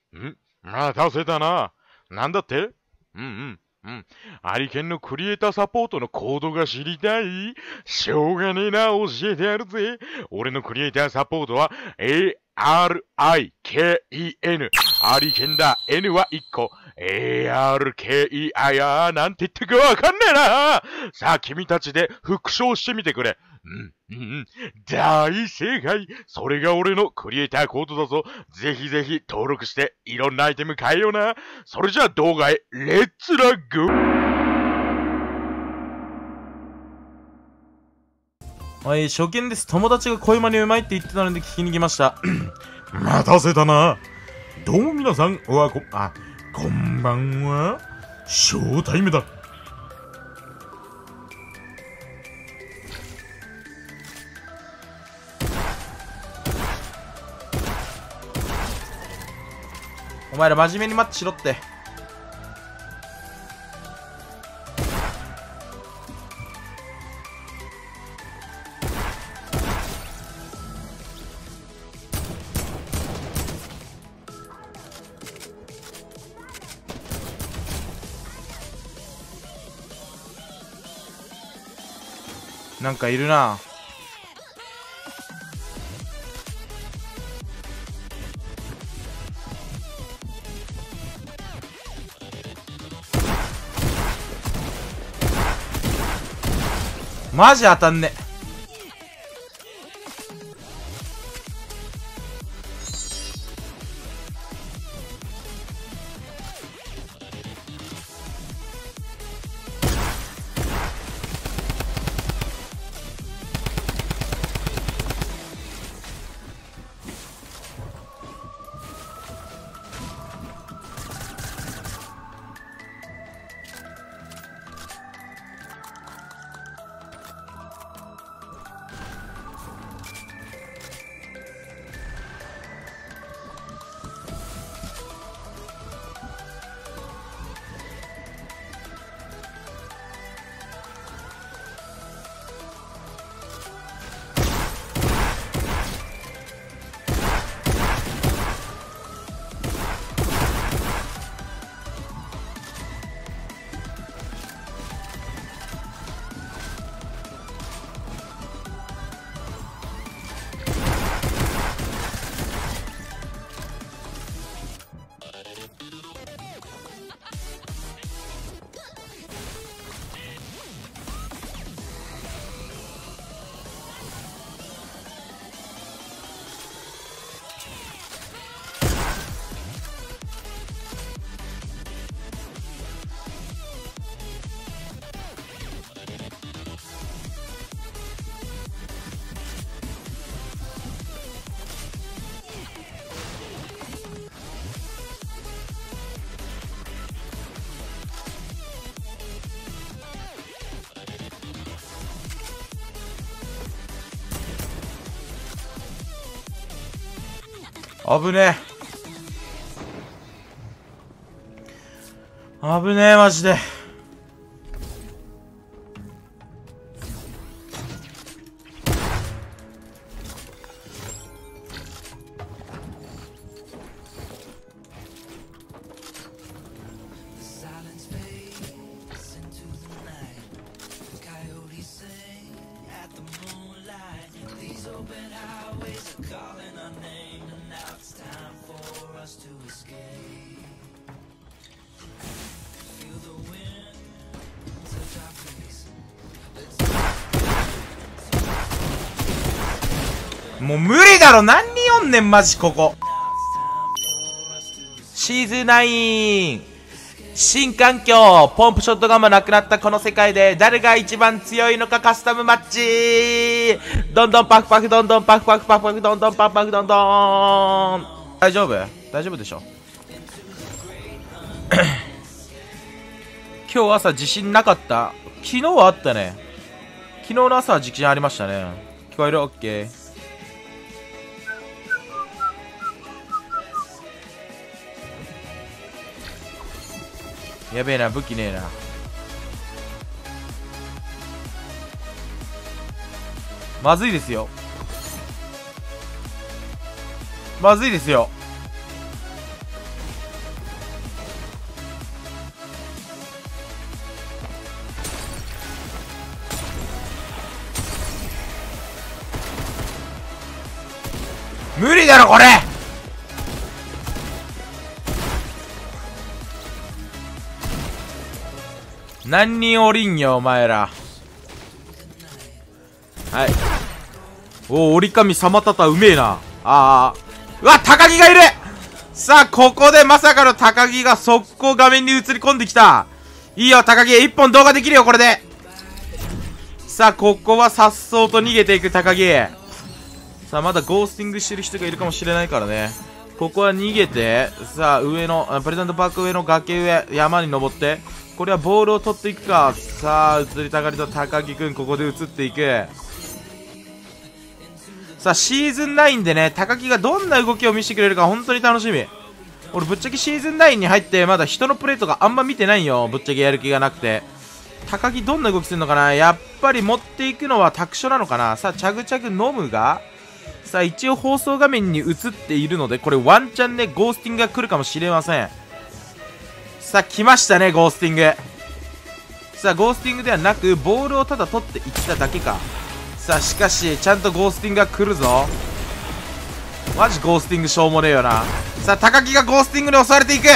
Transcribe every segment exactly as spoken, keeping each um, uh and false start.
ん待たせたな。なんだって。うんうんうん。アリケンのクリエイターサポートのコードが知りたい？しょうがねえな、教えてやるぜ。俺のクリエイターサポートは エーアールアイケーイーエヌ。アリケンだ。N はいっこ。エーアールケーイーアイ あーなんて言ってるかわかんねえな。さあ君たちで復唱してみてくれ。うんうんうん。大正解。それが俺のクリエイターコードだぞ。ぜひぜひ登録していろんなアイテム変えような。それじゃあ動画へレッツラゴー。 はい、初見です。友達が恋マネうまいって言ってたので聞きに来ました。待たせたな。どうも皆さん、おはこ、あ、こんばんは。ショータイムだ。お前ら真面目にマッチしろって。なんかいるな。マジ当たんね。危ねえ。危ねえ、マジで。もう無理だろ。何読んねんマジここ。シーズンナイン新環境。ポンプショットガンもなくなったこの世界で誰が一番強いのかカスタムマッチ。どんどんパクパクどんどんパクパクパクパクどんどんパクパクどんどん。大丈夫大丈夫でしょ。今日朝地震なかった。昨日はあったね。昨日の朝は地震ありましたね。聞こえる？オッケー。やべえな、武器ねえな。まずいですよ。まずいですよ。 無理だろこれ。何人おりんよお前ら。はい。おお、折り紙さまたたうめえな。あー、うわ、高木がいる。さあここでまさかの高木が速攻画面に映り込んできた。いいよ高木、一本動画できるよこれで。さあここは颯爽と逃げていく高木。さあまだゴースティングしてる人がいるかもしれないからね。ここは逃げて、さあ上のプレゼントパーク上の崖上山に登って、これはボールを取っていくか。さあ移りたがりと高木くんここで移っていく。さあシーズンナインでね、高木がどんな動きを見せてくれるか本当に楽しみ。俺ぶっちゃけシーズンナインに入ってまだ人のプレーとかあんま見てないよ。ぶっちゃけやる気がなくて。高木どんな動きするのかな。やっぱり持っていくのはタクショなのかな。さあチャグチャグノムが、さあ一応放送画面に映っているので、これワンチャンねゴースティングが来るかもしれません。さあ来ましたねゴースティング。さあゴースティングではなくボールをただ取っていっただけか。さあしかしちゃんとゴースティングが来るぞ。マジゴースティングしょうもねえよな。さあ高木がゴースティングに襲われていく。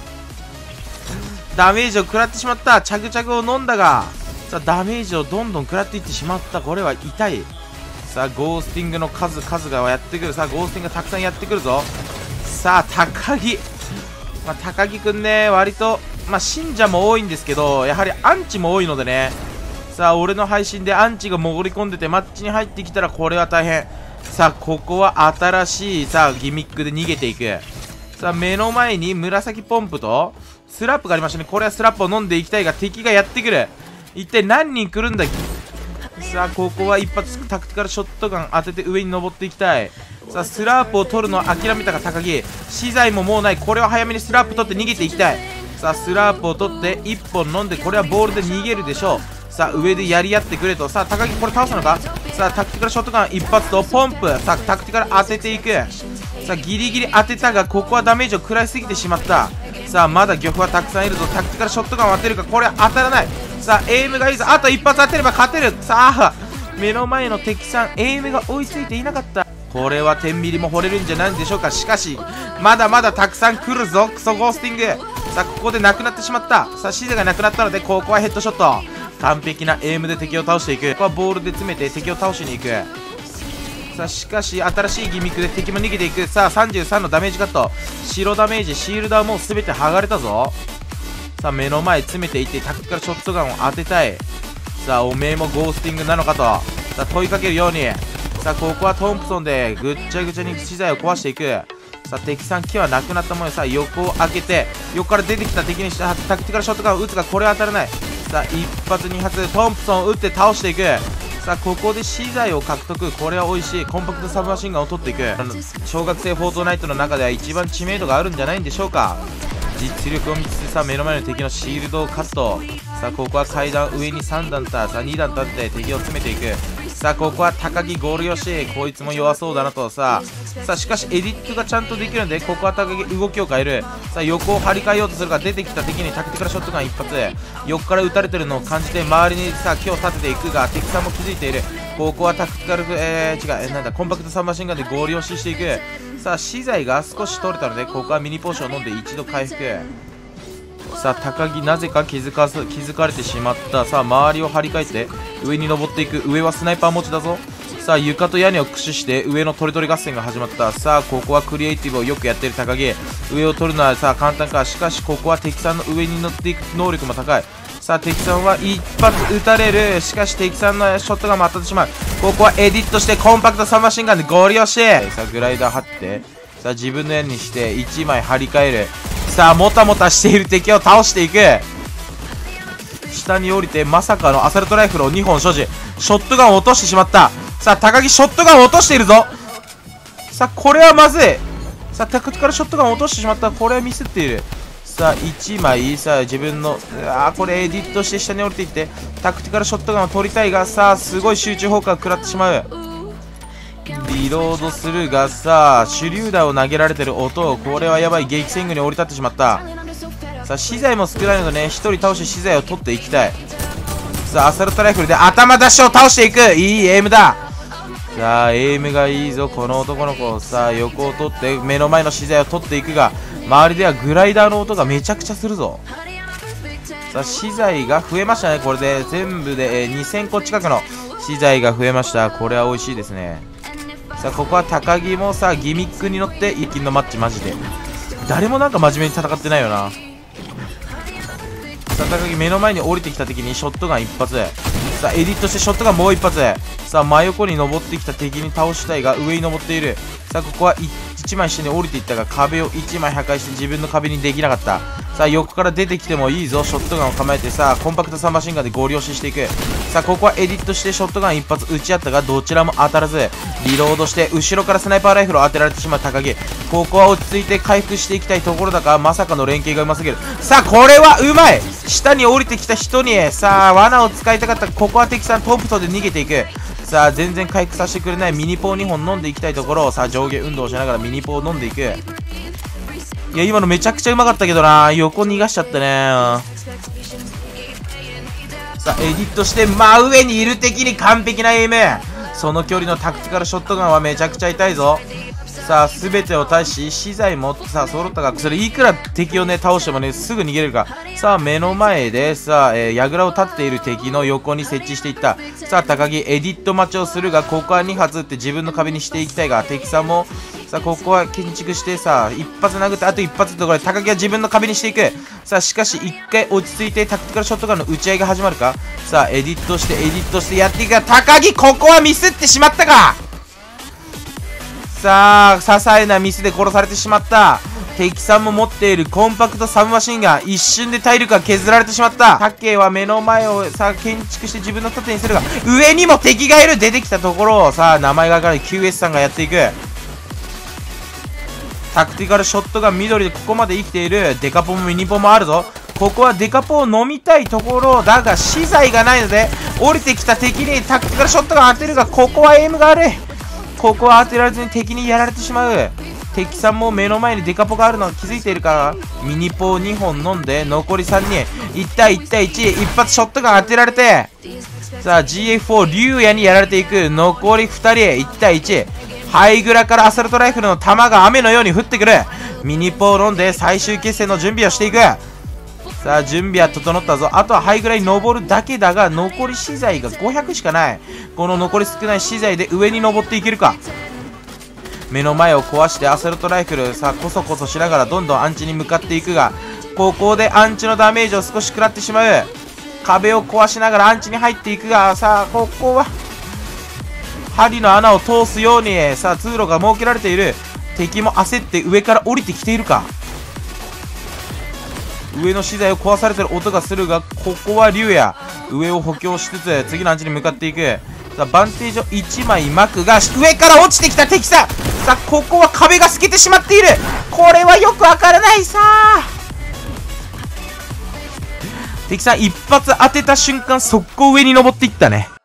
ダメージを食らってしまった。チャグチャグを飲んだが、さあダメージをどんどん食らっていってしまった。これは痛い。さあゴースティングの数数がやってくる。さあゴースティングがたくさんやってくるぞ。さあ高木、まあ、高木くんね割と、まあ、信者も多いんですけどやはりアンチも多いのでね。さあ俺の配信でアンチが潜り込んでてマッチに入ってきたらこれは大変。さあここは新しいさあギミックで逃げていく。さあ目の前に紫ポンプとスラップがありましたね。これはスラップを飲んでいきたいが敵がやってくる。一体何人来るんだ。さあここは一発タクティカルショットガン当てて上に登っていきたい。さあスラープを取るのを諦めたが高木、資材ももうない。これは早めにスラープ取って逃げていきたい。さあスラープを取っていっぽん飲んで、これはボールで逃げるでしょう。さあ上でやり合ってくれと。さあ高木これ倒すのか。さあタクティカルショットガン一発とポンプ。さあタクティカル当てていく。さあギリギリ当てたがここはダメージを食らいすぎてしまった。さあまだ漁夫はたくさんいるぞ。タクティカルショットガンを当てるか。これは当たらない。さあエイムがいいぞ。あと一発当てれば勝てる。さあ目の前の敵さんエイムが追いついていなかった。これは天ミリも掘れるんじゃないんでしょうか。しかしまだまだたくさん来るぞクソゴースティング。さあここでなくなってしまった。さあシゼがなくなったのでここはヘッドショット。完璧なエイムで敵を倒していく。ここはボールで詰めて敵を倒しに行く。さあしかし新しいギミックで敵も逃げていく。さあさんじゅうさんのダメージカット。白ダメージシールドはもう全て剥がれたぞ。さあ目の前詰めていってタクティカルショットガンを当てたい。さあおめえもゴースティングなのかとさあ問いかけるように。さあここはトンプソンでぐっちゃぐちゃに資材を壊していく。さあ敵さん木はなくなったもので、さあ横を開けて横から出てきた敵にタクティカルショットガンを撃つがこれは当たらない。さあ一発二発トンプソンを撃って倒していく。さあここで資材を獲得。これは美味しい。コンパクトサブマシンガンを取っていく。小学生フォートナイトの中では一番知名度があるんじゃないんでしょうか。実力を見つつさあ目の前の敵のシールドをカット。さあここは階段上にさん段立った。さあに段立って敵を詰めていく。さあここは高木ゴールよし。こいつも弱そうだなと。さあさあしかしエディットがちゃんとできるのでここは高木動きを変える。さあ横を張り替えようとするが出てきた敵にタクティカルショットガン一発。横から撃たれてるのを感じて周りにさあ木を立てていくが敵さんも気づいている。ここはタクティカル、えー、違う、えー、なんだコンパクトサブマシンガンでゴールよししていく。さあ資材が少し取れたのでここはミニポーションを飲んで一度回復。さあ高木なぜか気づかず気づかれてしまった。さあ周りを張り替えて上に登っていく。上はスナイパー持ちだぞ。さあ床と屋根を駆使して上のトリトリ合戦が始まった。さあここはクリエイティブをよくやっている高木。上を取るのはさあ簡単か。しかしここは敵さんの上に乗っていく能力も高い。さあ敵さんは一発撃たれる。しかし敵さんのショットガンも当たってしまう。ここはエディットしてコンパクトサブマシンガンでゴリ押し。さあグライダー張ってさあ自分の矢にしていちまい張り替える。さあもたもたしている敵を倒していく。下に降りてまさかのアサルトライフルをにほん所持。ショットガンを落としてしまった。さあ高木ショットガンを落としているぞ。さあこれはまずい。さあタクティカルショットガンを落としてしまった。これはミスっている。さあいちまいさあ自分のあこれエディットして下に降りていってタクティカルショットガンを取りたいが、さあすごい集中砲火を食らってしまう。リロードするがさあ手榴弾を投げられてる音。これはやばい。激戦軍に降り立ってしまった。さあ資材も少ないのでねひとり倒して資材を取っていきたい。さあアサルトライフルで頭出しを倒していく。いいエイムだ。 さあエイムがいいぞこの男の子。さあ横を取って目の前の資材を取っていくが、周りではグライダーの音がめちゃくちゃするぞ。さあ資材が増えましたね。これで全部で、えー、にせんこ近くの資材が増えました。これは美味しいですね。さあここは高木もさギミックに乗って一気のマッチ。マジで誰もなんか真面目に戦ってないよな。さあ高木目の前に降りてきた敵にショットガン一発。さあエディットしてショットガンもう一発。さあ真横に登ってきた敵に倒したいが上に登っている。さあここはいちまい下に降りていったが壁をいちまい破壊して自分の壁にできなかった。さあ横から出てきてもいいぞ。ショットガンを構えてさあコンパクトサンマシンガンでゴリ押ししていく。さあここはエディットしてショットガン一発撃ち合ったがどちらも当たらず、リロードして後ろからスナイパーライフルを当てられてしまう高木。ここは落ち着いて回復していきたいところだがまさかの連携がうますぎる。さあこれはうまい。下に降りてきた人にさあ罠を使いたかった。ここは敵さんトンプトンで逃げていく。さあ全然回復させてくれないミニポーにほん飲んでいきたいところ。さあ上下運動をしながらミニポーを飲んでいく。いや今のめちゃくちゃうまかったけどな、横逃がしちゃったね。さあエディットして真上にいる敵に完璧なエイム。その距離のタクティカルショットガンはめちゃくちゃ痛いぞ。さあ全てを対し資材もさあ揃ったが、それいくら敵をね倒してもねすぐ逃げれるか。さあ目の前でさあ、えー、櫓を立っている敵の横に設置していった。さあ高木エディット待ちをするがここはに発って自分の壁にしていきたいが敵さんもさあここは建築してさあ一発殴ってあと一発ってところで高木は自分の壁にしていく。さあしかし一回落ち着いてタクティカルショットガンの打ち合いが始まるか。さあエディットしてエディットしてやっていくが高木ここはミスってしまったか。さあ些細なミスで殺されてしまった。敵さんも持っているコンパクトサブマシンガン一瞬で体力が削られてしまった。タケは目の前をさあ建築して自分の盾にするが上にも敵がいる。出てきたところをさあ名前がわからない キューエス さんがやっていく。タクティカルショットガン緑でここまで生きている。デカポもミニポもあるぞ。ここはデカポを飲みたいところだが資材がないので降りてきた敵にタクティカルショットガン当てるがここはエイムが悪い。ここは当てられずに敵にやられてしまう。敵さんも目の前にデカポがあるのは気づいているからミニポをにほん飲んで残りさんにんいち対いち対いち一発ショットガン当てられてさあ ジーエフフォー 竜也にやられていく。残りふたりいち対いち。ハイグラからアサルトライフルの弾が雨のように降ってくる。ミニポを飲んで最終決戦の準備をしていく。さあ準備は整ったぞ。あとはハイグラに登るだけだが残り資材がごひゃくしかない。この残り少ない資材で上に登っていけるか。目の前を壊してアサルトライフルさあコソコソしながらどんどんアンチに向かっていくがここでアンチのダメージを少し食らってしまう。壁を壊しながらアンチに入っていくがさあここは針の穴を通すようにさあ通路が設けられている。敵も焦って上から降りてきているか。上の資材を壊されてる音がするがここは竜也上を補強しつつ次のアンチに向かっていく。さあバンテージをいちまい巻くが上から落ちてきた敵さん。さあここは壁が透けてしまっている。これはよくわからない。さあ敵さん一発当てた瞬間速攻上に登っていったね。